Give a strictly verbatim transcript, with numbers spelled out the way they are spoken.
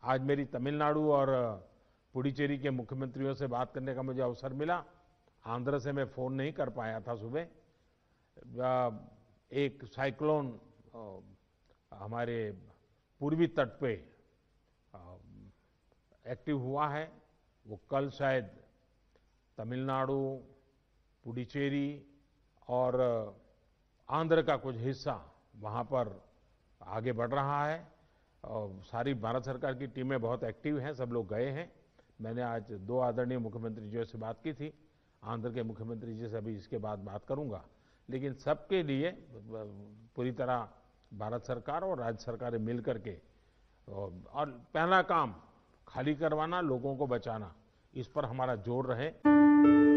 आज मेरी तमिलनाडु और पुडुचेरी के मुख्यमंत्रियों से बात करने का मुझे अवसर मिला। आंध्र से मैं फोन नहीं कर पाया था सुबह। एक साइक्लोन हमारे पूर्वी तट पे एक्टिव हुआ है। वो कल शायद तमिलनाडु, पुडुचेरी और आंध्र का कुछ हिस्सा वहाँ पर आगे बढ़ रहा है। और सारी भारत सरकार की टीमें बहुत एक्टिव हैं, सब लोग गए हैं। मैंने आज दो आदरणीय मुख्यमंत्री जी से बात की थी। आंध्र के मुख्यमंत्री जी से अभी इसके बाद बात करूंगा। लेकिन सबके लिए पूरी तरह भारत सरकार और राज्य सरकारें मिल करके, और पहला काम खाली करवाना, लोगों को बचाना, इस पर हमारा जोर रहे।